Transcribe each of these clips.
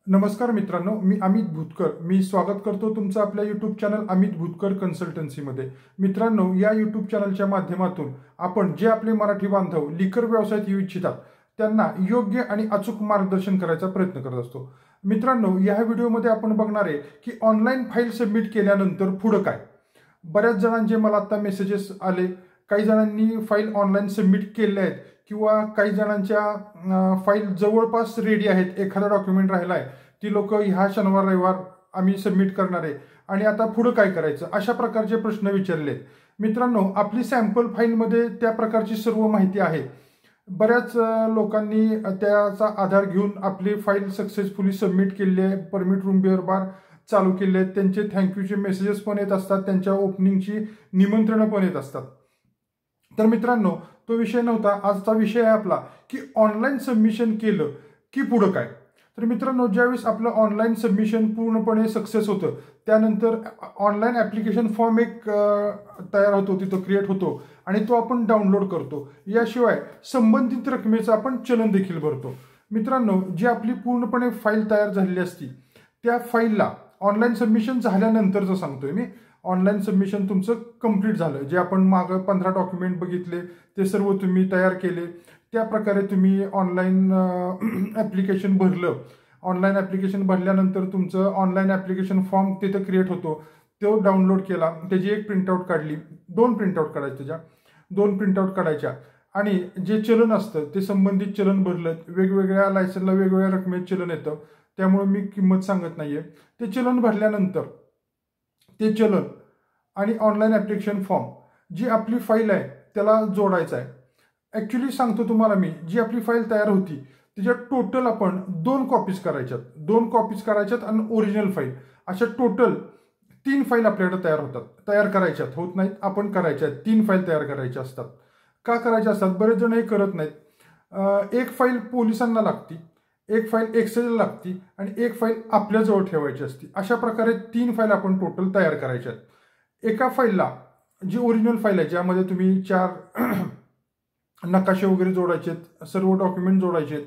नमस्कार मित्रांनो, मी अमित भूतकर. मी स्वागत करतो तुमचं आपल्या यूट्यूब चॅनल अमित भूतकर कन्सल्टन्सीमध्ये. मित्रांनो, या यूट्यूब चॅनलच्या माध्यमातून आपण जे आपले मराठी बांधव लिकर व्यवसायात येऊ इच्छितात त्यांना योग्य आणि अचूक मार्गदर्शन करायचा प्रयत्न करत असतो. मित्रांनो, या व्हिडिओमध्ये आपण बघणार आहे की ऑनलाईन फाईल सबमिट केल्यानंतर पुढं काय. बऱ्याच जणांचे मला आता मेसेजेस आले, काही जणांनी फाईल ऑनलाईन सबमिट केल्या आहेत किंवा काही जणांच्या फाईल जवळपास रेडी आहेत, एखादा डॉक्युमेंट राहिला आहे, ती लोक ह्या शनिवार रविवार आम्ही सबमिट करणार आहे आणि आता पुढं काय करायचं, अशा प्रकारचे प्रश्न विचारले. मित्रांनो, आपली सॅम्पल फाईलमध्ये त्या प्रकारची सर्व माहिती आहे. बऱ्याच लोकांनी त्याचा आधार घेऊन आपली फाईल सक्सेसफुली सबमिट केली आहे, परमिट रूम बिअर बार चालू केले आहेत, त्यांचे थँक्यूचे मेसेजेस पण येत असतात, त्यांच्या ओपनिंगची निमंत्रणं पण येत असतात. तर मित्रांनो, तो विषय नव्हता. आजचा विषय आहे आपला की ऑनलाईन सबमिशन केलं की पुढं काय. तर मित्रांनो, ज्यावेळेस आपलं ऑनलाईन सबमिशन पूर्णपणे सक्सेस होतं त्यानंतर ऑनलाईन ॲप्लिकेशन फॉर्म एक तयार होतो, तिथं क्रिएट होतो आणि तो आपण डाउनलोड करतो. याशिवाय संबंधित रकमेचं आपण चलन देखील भरतो. मित्रांनो, जी आपली पूर्णपणे फाईल तयार झालेली असती त्या फाईलला ऑनलाईन सबमिशन झाल्यानंतरचं सांगतोय मी. ऑनलाईन सबमिशन तुमचं कंप्लीट झालं, जे आपण मागं 15 डॉक्युमेंट बघितले ते सर्व तुम्ही तयार केले, त्या प्रकारे तुम्ही ऑनलाईन ॲप्लिकेशन भरलं. ऑनलाईन ॲप्लिकेशन भरल्यानंतर तुमचं ऑनलाईन ॲप्लिकेशन फॉर्म तिथं क्रिएट होतो, तो डाउनलोड केला, त्याची एक प्रिंटआउट काढली, 2 प्रिंटआउट काढायच्या, त्याच्या 2 प्रिंटआउट काढायच्या आणि जे चलन असतं ते संबंधित चलन भरलं. वेगवेगळ्या लायसनला वेगवेगळ्या रकमेत चलन येतं, त्यामुळे मी किंमत सांगत नाहीये. ते चलन भरल्यानंतर ते चलन आणि ऑनलाईन ॲप्लिकेशन फॉर्म जी आपली फाईल आहे त्याला जोडायचं आहे. ॲक्च्युली सांगतो तुम्हाला मी, जी आपली फाईल तयार होती त्याच्यात टोटल आपण 2 कॉपीज करायच्यात, 2 कॉपीज करायच्यात आणि ओरिजिनल फाईल, अशा टोटल 3 फाईल आपल्याकडे तयार होतात. तयार करायच्यात, होत नाहीत, आपण करायच्यात. 3 फाईल तयार करायच्या असतात. का करायच्या असतात? बरेच जण हे करत नाहीत. एक फाईल पोलिसांना लागती, एक फाईल एक्साईजला लागती आणि एक फाईल आपल्याजवळ ठेवायची असती. अशा प्रकारे 3 फाईल आपण टोटल तयार करायच्यात. एका फाईलला जी ओरिजिनल फाईल आहे, ज्यामध्ये तुम्ही 4 नकाशे वगैरे जोडायचे, सर्व डॉक्युमेंट जोडायचे,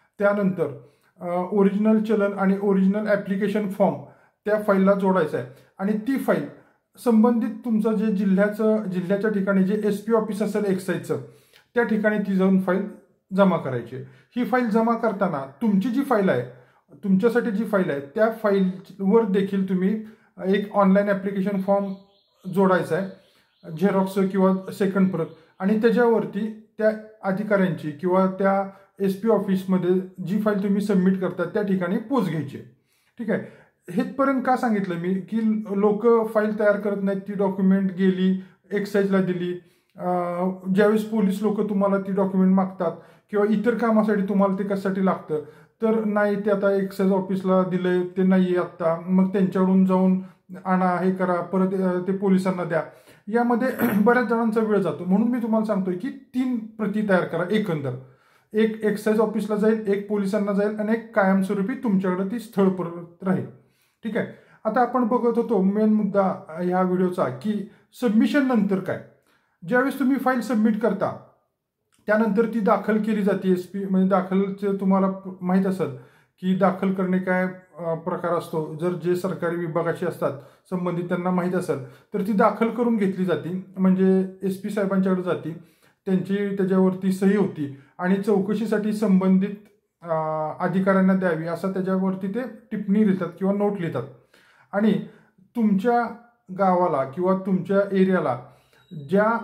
त्यानंतर ओरिजिनल चलन आणि ओरिजिनल ॲप्लिकेशन फॉर्म त्या फाईलला जोडायचा आहे आणि ती फाईल संबंधित तुमचं जे जिल्ह्याच्या ठिकाणी जे SP ऑफिस असेल एक्साईजचं, त्या ठिकाणी ती जाऊन फाईल जमा करायची. ही फाईल जमा करताना तुमची जी फाईल आहे, तुमच्यासाठी जी फाईल आहे, त्या फाईलवर देखील तुम्ही एक ऑनलाईन ॲप्लिकेशन फॉर्म जोडायचा आहे, झेरॉक्स किंवा सेकंड प्रत, आणि त्याच्यावरती त्या अधिकाऱ्यांची किंवा त्या SP ऑफिसमध्ये जी फाईल तुम्ही सबमिट करता त्या ठिकाणी पोच घ्यायची. ठीक आहे. हेपर्यंत का सांगितलं मी की लोक फाईल तयार करत नाहीत, ती डॉक्युमेंट गेली एक्साईजला दिली, ज्यावेळेस पोलीस लोक तुम्हाला ती डॉक्युमेंट मागतात किंवा इतर कामासाठी तुम्हाला ते कशासाठी लागतं, तर नाही ते आता एक्साईज ऑफिसला दिलंय, ते नाही आत्ता, मग त्यांच्याकडून जाऊन आणा, हे करा, परत ते पोलिसांना द्या, यामध्ये बऱ्याच जणांचा वेळ जातो. म्हणून मी तुम्हाला सांगतोय की 3 प्रती तयार करा एकंदर. एक एक्साईज ऑफिसला जाईल, एक पोलिसांना जाईल आणि एक कायमस्वरूपी तुमच्याकडे ती स्थळ परत राहील. ठीक आहे. आता आपण बघत होतो मेन मुद्दा ह्या व्हिडिओचा की सबमिशन नंतर काय. ज्यावेळेस तुम्ही फाईल सबमिट करता त्यानंतर ती दाखल केली जाते. SP म्हणजे दाखलचं तुम्हाला माहीत असेल की दाखल करणे काय प्रकार असतो. जर जे सरकारी विभागाचे असतात संबंधित त्यांना माहीत असेल तर ती दाखल करून घेतली जाते, म्हणजे SP साहेबांच्याकडे जाते, त्यांची त्याच्यावरती सही होती आणि चौकशीसाठी संबंधित अधिकाऱ्यांना द्यावी असं त्याच्यावरती ते टिप्पणी लिहितात किंवा नोट लिहितात. आणि तुमच्या गावाला किंवा तुमच्या एरियाला ज्या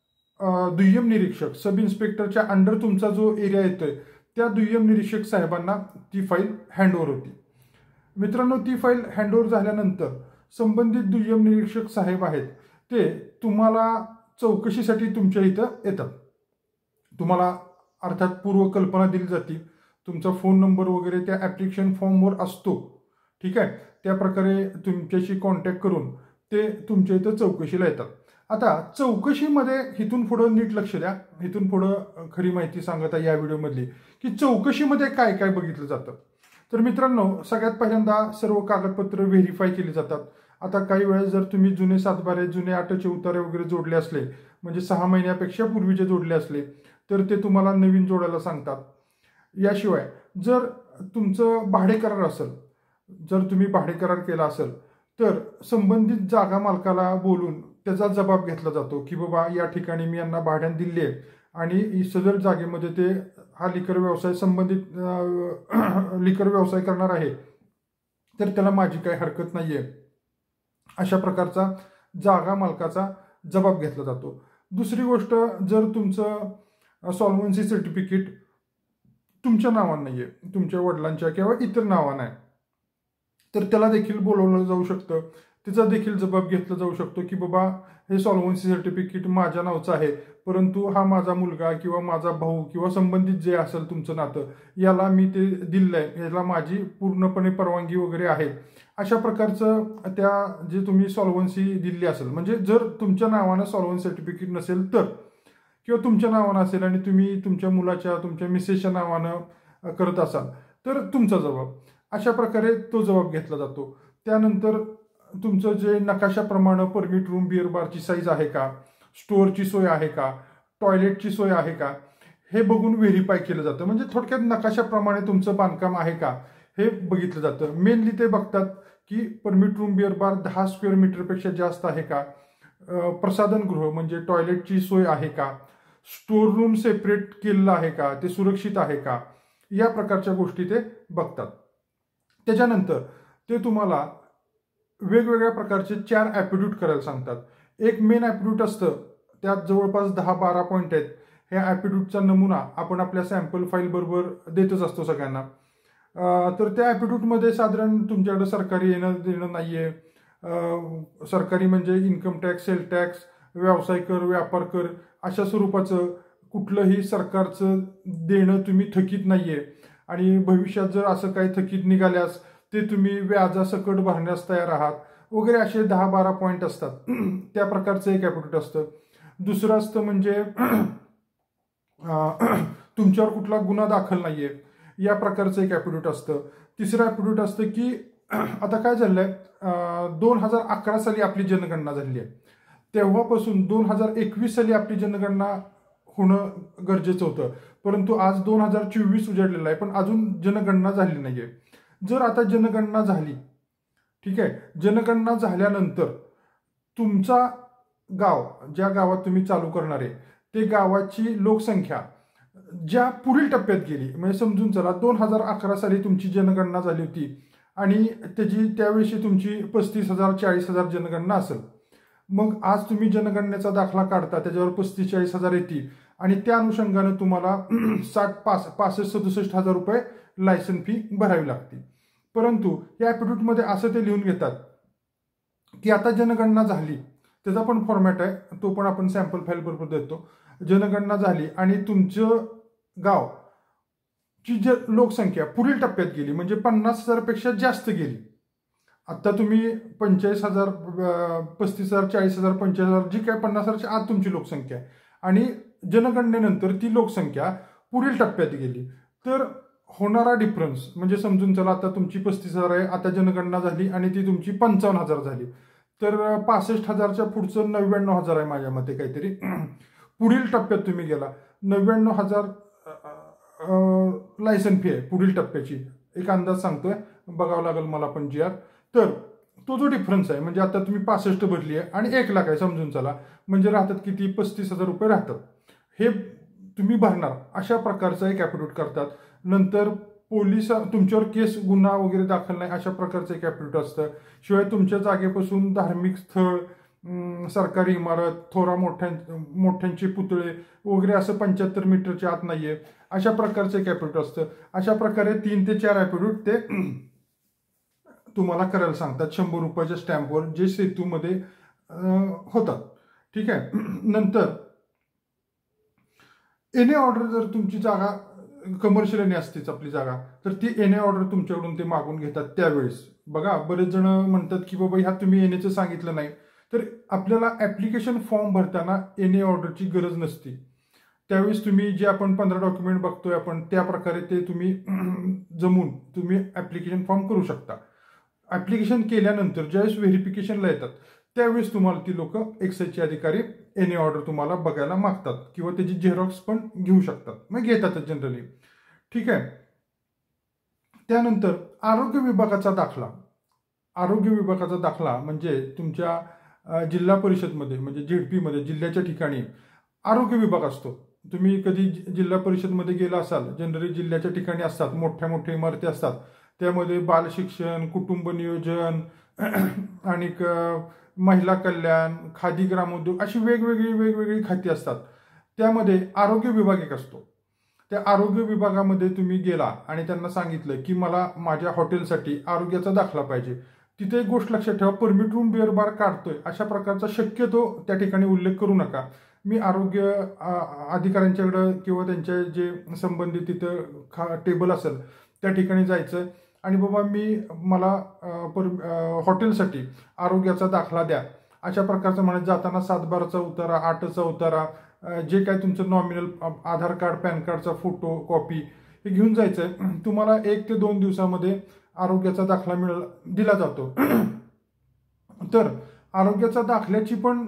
दुय्यम निरीक्षक सब इन्स्पेक्टरच्या अंडर तुमचा जो एरिया येतोय त्या दुय्यम निरीक्षक साहेबांना ती फाईल हँडओव्हर होती. मित्रांनो, ती फाईल हँडओव्हर झाल्यानंतर संबंधित दुय्यम निरीक्षक साहेब आहेत ते तुम्हाला चौकशीसाठी तुमच्या इथं येतात. तुम्हाला अर्थात पूर्वकल्पना दिली जाते, तुमचा फोन नंबर वगैरे त्या ॲप्लिकेशन फॉर्मवर असतो. ठीक आहे. त्या प्रकारे तुमच्याशी कॉन्टॅक्ट करून ते तुमच्या इथं चौकशीला येतात. आता चौकशीमध्ये इथून पुढं नीट लक्ष द्या, इथून पुढं खरी माहिती सांगत आहे या व्हिडिओमधली की चौकशीमध्ये काय काय बघितलं जातं. तर मित्रांनो, सगळ्यात पहिल्यांदा सर्व कागदपत्र व्हेरीफाय केली जातात. आता काही वेळेस जर तुम्ही जुने सातबारे, जुने आटचे उतारे वगैरे जोडले असले, म्हणजे 6 महिन्यापेक्षा पूर्वीचे जोडले असले, तर ते तुम्हाला नवीन जोडायला सांगतात. याशिवाय जर तुमचं भाडे करार असेल जर तुम्ही भाडे करार केला असेल तर संबंधित जागा मालकाला बोलून त्याचा जबाब घेतला जातो की बाबा या ठिकाणी मी यांना भाड्याने दिले आहे आणि सदर जागेमध्ये ते हा लिकर व्यवसाय संबंधित लिकर व्यवसाय करणार आहे, तर त्याला माझी काही हरकत नाही आहे, अशा प्रकारचा जागा मालकाचा जबाब घेतला जातो. दुसरी गोष्ट, जर तुमचं सॉल्व्हन्सी सर्टिफिकेट तुमच्या नावानं नाही आहे, तुमच्या वडिलांच्या किंवा इतर नावानं आहे, तर त्याला देखील बोलवलं जाऊ शकतं. त्याचा देखील जबाब घेतला जाऊ शकतो की बाबा हे सॉल्व्हन्सी सर्टिफिकेट माझ्या नावचं आहे, परंतु हा माझा मुलगा किंवा माझा भाऊ किंवा संबंधित जे असेल तुमचं नातं, याला मी ते दिलं आहे, याला माझी पूर्णपणे परवानगी वगैरे आहे, अशा प्रकारचं त्या जे तुम्ही सॉल्व्हन्सी दिली असेल. म्हणजे जर तुमच्या नावानं सॉल्व्हन्सी सर्टिफिकेट नसेल तर, किंवा तुमच्या नावानं असेल आणि तुम्ही तुमच्या मुलाच्या तुमच्या मिसेसच्या नावानं करत असाल तर तुमचा जबाब, अशा प्रकारे तो जबाब घेतला जातो. त्यानंतर तुमचं जे नकाशाप्रमाणे परमिट रूम बिअर बारची साईज आहे का, स्टोअरची सोय आहे का, टॉयलेटची सोय आहे का, हे बघून व्हेरीफाय केलं जातं. म्हणजे थोडक्यात नकाशाप्रमाणे तुमचं बांधकाम आहे का हे बघितलं जातं. मेनली ते बघतात की permit room beer bar 10 square मीटरपेक्षा जास्त आहे का, प्रसाधनगृह म्हणजे टॉयलेटची सोय आहे का, स्टोअर रूम सेपरेट केलेलं आहे का, ते सुरक्षित आहे का, या प्रकारच्या गोष्टी ते बघतात. त्याच्यानंतर ते तुम्हाला वेगवेगळ्या प्रकारचे 4 ॲफिड्यूट करायला सांगतात. एक मेन ॲफिड्यूट असतं, त्यात जवळपास 10-12 पॉईंट आहेत. ह्या ॲफिड्यूटचा नमुना आपण आपल्या सॅम्पल फाईल बरोबर देतच असतो सगळ्यांना. तर त्या ॲफिड्यूटमध्ये साधारण तुमच्याकडे सरकारी येणं देणं नाही आहे, सरकारी म्हणजे इन्कम टॅक्स, सेल टॅक्स, व्यवसाय कर, व्यापार कर, अशा स्वरूपाचं कुठलंही सरकारचं देणं तुम्ही थकीत नाही आहे, आणि भविष्यात जर असं काही थकीत निघाल्यास ते तुम्ही व्याजासकट भरण्यास तयार आहात वगैरे, असे 10-12 पॉईंट असतात. त्या प्रकारचं एक ॲफिड्यूट असतं. दुसरं असतं म्हणजे तुमच्यावर कुठला गुन्हा दाखल नाही आहे, या प्रकारचं एक ॲफिड्यूट असतं. तिसरं ॲफिड्यूट असतं की आता काय झालंय, 2011 साली आपली जनगणना झाली आहे, तेव्हापासून 2021 साली आपली जनगणना होणं गरजेचं होतं, परंतु आज 2024 उजाडलेलं आहे, पण अजून जनगणना झाली नाहीये. जर आता जनगणना झाली, ठीक आहे, जनगणना झाल्यानंतर तुमचा गाव, ज्या गावात तुम्ही चालू करणार आहे ते गावाची लोकसंख्या ज्या पुढील टप्प्यात गेली, म्हणजे समजून चला 2011 साली तुमची जनगणना झाली होती आणि त्यावेळी तुमची 35,000 40,000 जनगणना असेल, मग आज तुम्ही जनगणनेचा दाखला काढता, त्याच्यावर 35-40,000 येतील आणि त्या अनुषंगाने तुम्हाला 65-67 हजार रुपये लायसन फी भरावी लागते. परंतु या ॲफिड्यूटमध्ये असं ते लिहून घेतात की आता जनगणना झाली, त्याचा पण फॉर्मॅट आहे, तो पण आपण सॅम्पल फाईल बरोबर देतो. जनगणना झाली आणि तुमचं गावची लोकसंख्या पुढील टप्प्यात गेली, म्हणजे 50,000पेक्षा जास्त गेली. आता तुम्ही 45,000, 35,000, 40,000, 45,000, जी काय 50,000च्या आत तुमची लोकसंख्या आहे आणि जनगणनेनंतर ती लोकसंख्या पुढील टप्प्यात गेली, तर होणारा डिफरन्स म्हणजे समजून चला आता तुमची 35,000 आहे, आता जनगणना झाली आणि ती तुमची 55,000 झाली, तर 65,000च्या पुढचं 99,000 आहे माझ्या मते काहीतरी. पुढील टप्प्यात तुम्ही गेला, 99,000 लायसन फी आहे पुढील टप्प्याची, एक अंदाज सांगतोय, बघावं लागेल मला पण जी आर. तर तो जो डिफरन्स आहे, म्हणजे आता तुम्ही 65 भरली आहे आणि 1 लाख आहे समजून चला, म्हणजे राहतात किती, 35,000 रुपये राहतात, हे तुम्ही भरणार, अशा प्रकारचा एक ॲफिड्यूट करतात. नंतर पोलीस तुमच्यावर केस गुन्हा वगैरे दाखल नाही, अशा प्रकारचं एक ॲफिड्यूट असतं. शिवाय तुमच्या जागेपासून धार्मिक स्थळ, सरकारी इमारत, थोरा मोठ्यांचे पुतळे वगैरे असं 75 मीटरच्या आत नाहीये, अशा प्रकारचं एक ॲफिड्यूट असतं. अशा प्रकारे 3 ते 4 ॲफिड्यूट ते तुम्हाला करायला सांगतात 100 रुपयाच्या स्टॅम्पवर, जे सेतूमध्ये होतात. ठीक आहे. नंतर एनए ऑर्डर, जर तुमची जागा कमर्शियल एनए असतेच आपली जागा, तर ती एनए ऑर्डर तुमच्याकडून ते मागून घेतात. त्यावेळेस बघा बरेच जण म्हणतात की बाबा ह्या तुम्ही एनएचं सांगितलं नाही, तर आपल्याला ॲप्लिकेशन फॉर्म भरताना एनए ऑर्डरची गरज नसते. त्यावेळेस तुम्ही जे आपण 15 डॉक्युमेंट बघतोय आपण, त्या प्रकारे ते तुम्ही जमून तुम्ही ॲप्लिकेशन फॉर्म करू शकता. ॲप्लिकेशन केल्यानंतर ज्यावेळेस व्हेरिफिकेशनला येतात त्यावेळेस तुम्हाला ती लोक एक्साईजचे अधिकारी एनए ऑर्डर तुम्हाला बघायला मागतात किंवा त्याची झेरॉक्स पण घेऊ शकतात, मग घेतातच जनरली. ठीक आहे. त्यानंतर आरोग्य विभागाचा दाखला, आरोग्य विभागाचा दाखला म्हणजे तुमच्या जिल्हा परिषदमध्ये म्हणजे झेडपीमध्ये जिल्ह्याच्या ठिकाणी आरोग्य विभाग असतो. तुम्ही कधी जिल्हा परिषदमध्ये गेला असाल, जनरली जिल्ह्याच्या ठिकाणी असतात, मोठ्या मोठ्या इमारती असतात, त्यामध्ये बाल शिक्षण, कुटुंब नियोजन आणि महिला कल्याण, खादी ग्रामोद्योग अशी वेगवेगळी खाती असतात. त्यामध्ये आरोग्य विभाग एक असतो. त्या आरोग्य विभागामध्ये तुम्ही गेला आणि त्यांना सांगितलं की मला माझ्या हॉटेलसाठी आरोग्याचा दाखला पाहिजे, तिथे एक गोष्ट लक्षात ठेवा, परमिट रूम बिअर बार काढतोय अशा प्रकारचा शक्यतो त्या ठिकाणी उल्लेख करू नका. मी आरोग्य अधिकाऱ्यांच्याकडं किंवा त्यांच्या जे संबंधित तिथं टेबल असेल त्या ठिकाणी जायचं आणि बाबा मला हॉटेलसाठी आरोग्याचा दाखला द्या अशा प्रकारचं म्हणत जाताना 7/12चा उतारा, 8चा उतारा, जे काय तुमचं नॉमिनल आधार कार्ड, पॅन कार्डचा फोटो कॉपी हे घेऊन जायचं आहे. तुम्हाला 1 ते 2 दिवसामध्ये आरोग्याचा दाखला दिला जातो. तर आरोग्याचा दाखल्याची पण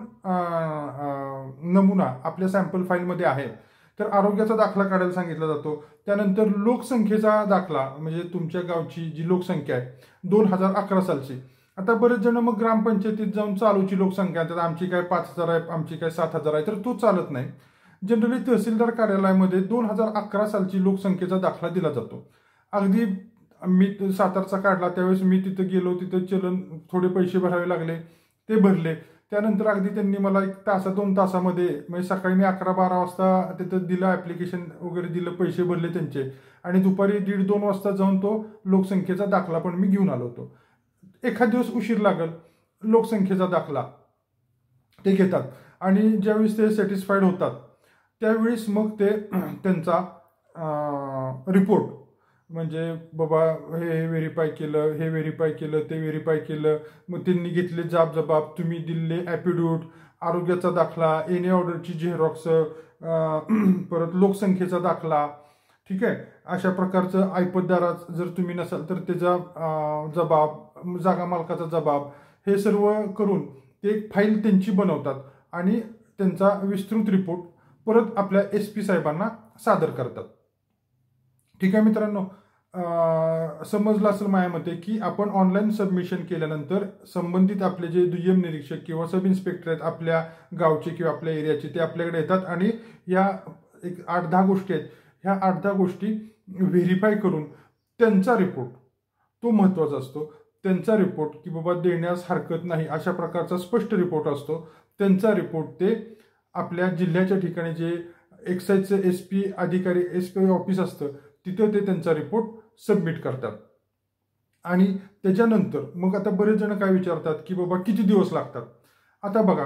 नमुना आपल्या सॅम्पल फाईलमध्ये आहे. तर आरोग्याचा दाखला काढायला सांगितला जातो. त्यानंतर लोकसंख्येचा दाखला म्हणजे तुमच्या गावची जी लोकसंख्या आहे 2011 सालची. आता बरेच जण मग ग्रामपंचायतीत जाऊन चालूची लोकसंख्या तर आमची काय 5,000 आहे, आमची काय 7,000 आहे, तर तो चालत नाही. जनरली तहसीलदार कार्यालयामध्ये 2011 सालची लोकसंख्येचा दाखला दिला जातो. अगदी मी सातारचा काढला त्यावेळेस मी तिथं गेलो, तिथं चलन थोडे पैसे भरावे लागले, ते भरले. त्यानंतर अगदी त्यांनी मला 1-2 तासामध्ये म्हणजे सकाळी मी 11-12 वाजता तिथं दिलं, ॲप्लिकेशन वगैरे दिलं, पैसे भरले त्यांचे आणि दुपारी 1:30-2 वाजता जाऊन तो लोकसंख्येचा दाखला पण मी घेऊन आलो होतो. एखाद दिवस उशीर लागल, लोकसंख्येचा दाखला ते घेतात आणि ज्यावेळेस ते सॅटिस्फाईड होतात त्यावेळेस मग ते त्यांचा रिपोर्ट म्हणजे बाबा हे व्हेरीफाय केलं, हे व्हेरीफाय केलं, ते व्हेरीफाय केलं, मग त्यांनी घेतले जबाब, तुम्ही दिले ॲफिडेव्हिट, आरोग्याचा दाखला, एनी ऑर्डरची झेरॉक्स, परत लोकसंख्येचा दाखला, ठीक आहे. अशा प्रकारचं ऐपतदारा जर तुम्ही नसाल तर त्याचा जबाब, जागा मालकाचा जबाब, हे सर्व करून ते एक फाईल त्यांची बनवतात आणि त्यांचा विस्तृत रिपोर्ट परत आपल्या SP साहेबांना सादर करतात. ठीक आहे मित्रांनो, समजलं असेल माझ्या मते की आपण ऑनलाईन सबमिशन केल्यानंतर संबंधित आपले जे दुय्यम निरीक्षक किंवा सब इन्स्पेक्टर आहेत आपल्या गावचे किंवा आपल्या एरियाचे, ते आपल्याकडे येतात आणि या एक 8-10 गोष्टी आहेत, ह्या 8-10 गोष्टी व्हेरीफाय करून त्यांचा रिपोर्ट तो महत्त्वाचा असतो. त्यांचा रिपोर्ट की बाबा देण्यास हरकत नाही अशा प्रकारचा स्पष्ट रिपोर्ट असतो. त्यांचा रिपोर्ट ते आपल्या जिल्ह्याच्या ठिकाणी जे एक्साईजचं SP अधिकारी, SP ऑफिस असतं तिथं ते त्यांचा रिपोर्ट सबमिट करतात. आणि त्याच्यानंतर मग आता बरेच जण काय विचारतात की बाबा किती दिवस लागतात. आता बघा,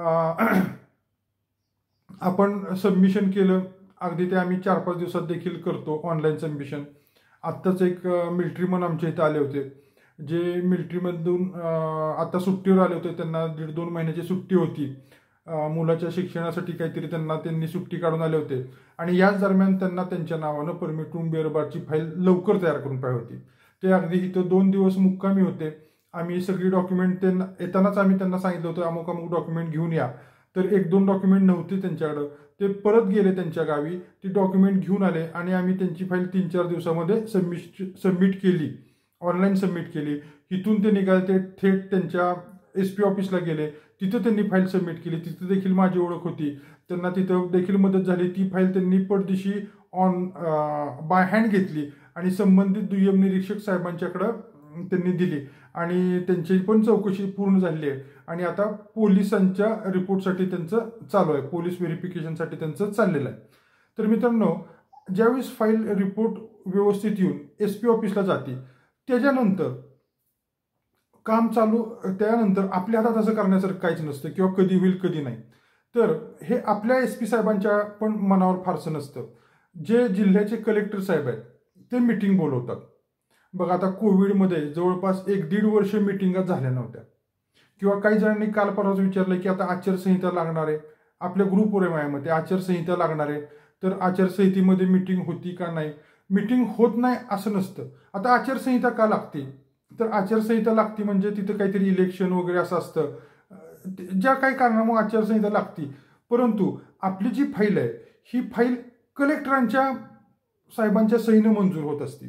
आपण सबमिशन केलं, अगदी ते आम्ही 4-5 दिवसात देखील करतो ऑनलाईन सबमिशन. आत्ताच एक मिलिटरीमन आमच्या इथं आले होते, जे मिलिटरीमधून आता सुट्टीवर आले होते, त्यांना 1.5-2 महिन्याची सुट्टी होती, मुलाच्या शिक्षणासाठी काहीतरी त्यांनी सुट्टी काढून आले होते आणि याच दरम्यान त्यांना त्यांच्या नावानं परमिट रूम बिअर बारची फाईल लवकर तयार करून पाहिजे होती. ते अगदी इथं 2 दिवस मुक्कामी होते. आम्ही सगळी डॉक्युमेंट येतानाच आम्ही त्यांना सांगितलं होतं अमुक डॉक्युमेंट घेऊन या, तर 1-2 डॉक्युमेंट नव्हते त्यांच्याकडं. ते परत गेले त्यांच्या गावी, ती डॉक्युमेंट घेऊन आले आणि आम्ही त्यांची फाईल 3-4 दिवसामध्ये सबमिट केली, ऑनलाईन सबमिट केली. इथून ते निघाले, ते थेट त्यांच्या SP ऑफिसला गेले, तिथं त्यांनी फाईल सबमिट केली. तिथं देखील माझी ओळख होती, त्यांना तिथं देखील मदत झाली. ती फाईल त्यांनी पडदिशी बाय हँड घेतली आणि संबंधित दुय्यम निरीक्षक साहेबांच्याकडं त्यांनी दिली आणि त्यांची पण चौकशी पूर्ण झाली आहे आणि आता पोलिसांच्या रिपोर्टसाठी त्यांचं चालू आहे, पोलीस व्हेरिफिकेशनसाठी त्यांचं चाललेलं आहे. तर मित्रांनो, ज्यावेळेस फाईल रिपोर्ट व्यवस्थित येऊन SP ऑफिसला जाते त्याच्यानंतर काम चालू, त्यानंतर आपल्या हातात असं करण्यासारखं काहीच नसतं किंवा कधी होईल कधी नाही. तर हे आपल्या SP साहेबांच्या पण मनावर फारसं नसतं. जे जिल्ह्याचे कलेक्टर साहेब आहेत ते मीटिंग बोलवतात. बघा, आता कोविडमध्ये जवळपास 1-1.5 वर्ष मीटिंगा झाल्या नव्हत्या किंवा काही जणांनी काल परवाच विचारलं की आता आचारसंहिता लागणार आहे, आपल्या ग्रुपवर आहे माझ्यामध्ये आचारसंहिता लागणार आहे, तर आचारसंहितेमध्ये मीटिंग होती का नाही. मीटिंग होत नाही असं नसतं. आता आचारसंहिता का लागते, तर आचारसंहिता लागते म्हणजे तिथं काहीतरी इलेक्शन वगैरे असं असतं, ज्या काही कारणामुळे आचारसंहिता लागते. परंतु आपली जी फाईल आहे ही फाईल कलेक्टरांच्या साहेबांच्या सहीनं मंजूर होत असते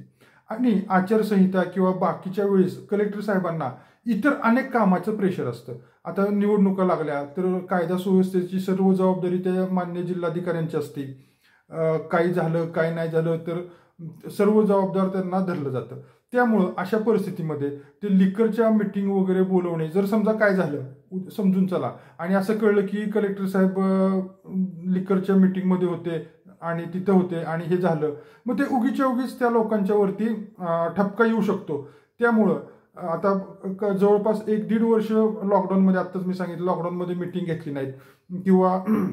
आणि आचारसंहिता किंवा बाकीच्या वेळेस कलेक्टर साहेबांना इतर अनेक कामाचं प्रेशर असतं. आता निवडणुका लागल्या तर कायदा सुव्यवस्थेची सर्व जबाबदारी त्या मान्य जिल्हाधिकाऱ्यांची असते. काही झालं काय नाही झालं तर सर्व जबाबदार त्यांना धरलं जातं. त्यामुळं अशा परिस्थितीमध्ये ते लिकरच्या मीटिंग वगैरे बोलवणे, जर समजा काय झालं समजून चला आणि असं कळलं की कलेक्टर साहेब लिकरच्या मीटिंगमध्ये होते आणि तिथं होते आणि हे झालं, मग ते उगीच्या उगीच त्या लोकांच्या वरती ठपका येऊ शकतो. त्यामुळं आता जवळपास 1-1.5 वर्ष लॉकडाऊनमध्ये, आत्ताच मी सांगितलं लॉकडाऊनमध्ये मीटिंग घेतली नाहीत किंवा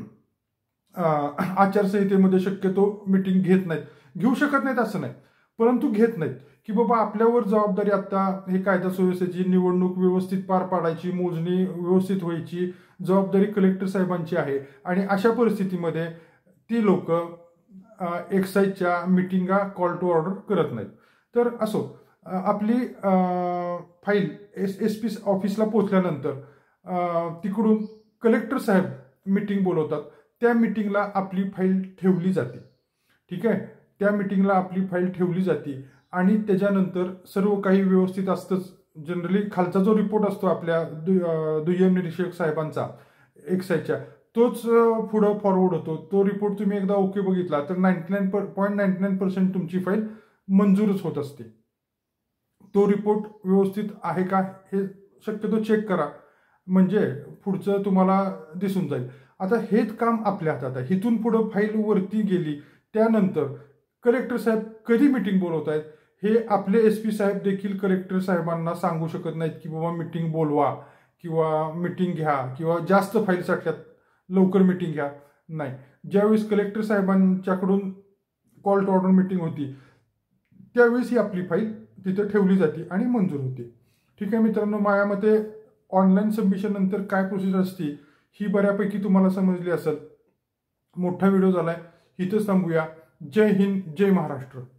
आचारसंहितेमध्ये शक्यतो मीटिंग घेत नाहीत. घेऊ शकत नाहीत असं नाही, परंतु घेत नाहीत की बाबा आपल्यावर जबाबदारी, आता हे कायदा सुव्यवस्थेची, निवडणूक व्यवस्थित पार पाडायची, मोजणी व्यवस्थित व्हायची जबाबदारी कलेक्टर साहेबांची आहे. आणि अशा परिस्थितीमध्ये ती लोक एक्साईजच्या मिटिंगा कॉल टू ऑर्डर करत नाहीत. तर असो, आपली फाईल SP ऑफिसला पोहोचल्यानंतर तिकडून कलेक्टर साहेब मिटिंग बोलवतात. त्या मिटिंगला आपली फाईल ठेवली जाते. ठीक आहे, त्या मिटिंगला आपली फाईल ठेवली जाते आणि त्याच्यानंतर सर्व काही व्यवस्थित असतंच. जनरली खालचा जो रिपोर्ट असतो आपल्या दुय्यम निरीक्षक साहेबांचा एक्साईजच्या, तोच पुढं फॉरवर्ड होतो. तो रिपोर्ट तुम्ही एकदा ओके बघितला तर 99.99% तुमची फाईल मंजूरच होत असते. तो रिपोर्ट व्यवस्थित आहे का हे शक्यतो चेक करा, म्हणजे पुढचं तुम्हाला दिसून जाईल. आता हेच काम आपल्या हातात आहे. इथून पुढं फाईल वरती गेली त्यानंतर कलेक्टर साहेब कधी मिटिंग बोलवत आहेत हे आपले SP साहेब देखील कलेक्टर साहेबांना सांगू शकत नाहीत की बाबा मिटिंग बोलवा किंवा मिटिंग घ्या किंवा जास्त फाईल साठल्यात लवकर मिटिंग घ्या. नाही, ज्यावेळेस कलेक्टर साहेबांच्याकडून कॉल टू ऑर्डर मिटिंग होती त्यावेळेस ही आपली फाईल तिथे ठेवली जाते आणि मंजूर होते. ठीक आहे मित्रांनो, माझ्या मते ऑनलाईन सबमिशन नंतर काय प्रोसिजर असते ही बऱ्यापैकी तुम्हाला समजली असेल. मोठा व्हिडिओ झालाय, इथंच थांबूया. जय हिंद, जय महाराष्ट्र.